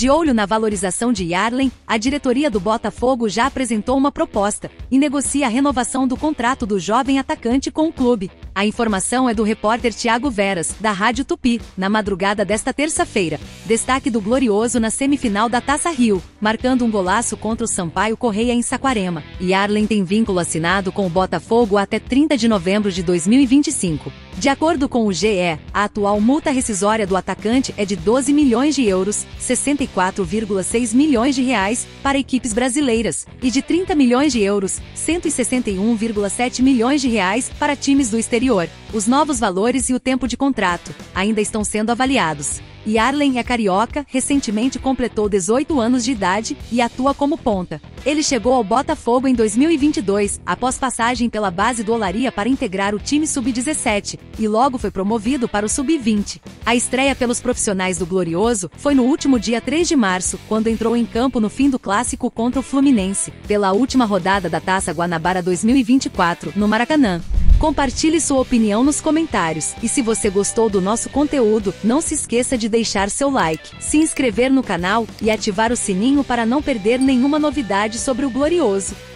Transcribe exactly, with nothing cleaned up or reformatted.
De olho na valorização de Yarlen, a diretoria do Botafogo já apresentou uma proposta e negocia a renovação do contrato do jovem atacante com o clube. A informação é do repórter Thiago Veras, da Rádio Tupi, na madrugada desta terça-feira. Destaque do Glorioso na semifinal da Taça Rio, marcando um golaço contra o Sampaio Corrêa em Saquarema. Yarlen tem vínculo assinado com o Botafogo até trinta de novembro de dois mil e vinte e cinco. De acordo com o G E, a atual multa rescisória do atacante é de doze milhões de euros, sessenta e quatro vírgula seis milhões de reais, para equipes brasileiras, e de trinta milhões de euros, cento e sessenta e um vírgula sete milhões de reais, para times do exterior. Os novos valores e o tempo de contrato ainda estão sendo avaliados. Yarlen é carioca, recentemente completou dezoito anos de idade e atua como ponta. Ele chegou ao Botafogo em dois mil e vinte e dois, após passagem pela base do Olaria para integrar o time sub dezessete, e logo foi promovido para o sub vinte. A estreia pelos profissionais do Glorioso foi no último dia três de março, quando entrou em campo no fim do clássico contra o Fluminense, pela última rodada da Taça Guanabara dois mil e vinte e quatro, no Maracanã. Compartilhe sua opinião nos comentários, e se você gostou do nosso conteúdo, não se esqueça de deixar seu like, se inscrever no canal e ativar o sininho para não perder nenhuma novidade sobre o Glorioso.